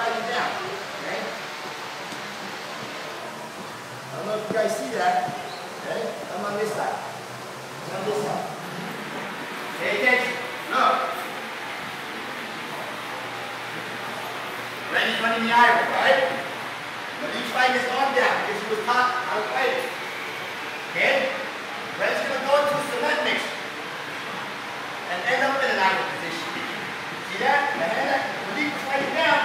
fighting down. Okay? I don't know if you guys see that. Okay? I'm on this side. I'm on this side. Pay attention. Look. Randy's running the iron, right? But each fighting his arm down because he was taught how to fight it. Okay? Randy's going to go into a cement mix and end up in an iron position. See that? The hand that Malik was fighting down.